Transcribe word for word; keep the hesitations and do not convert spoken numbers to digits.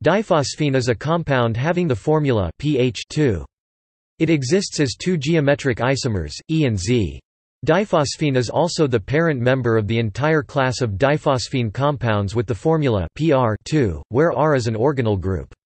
Diphosphene is a compound having the formula pH two. It exists as two geometric isomers, E and Z. Diphosphene is also the parent member of the entire class of diphosphene compounds with the formula P R two, where R is an organelle group.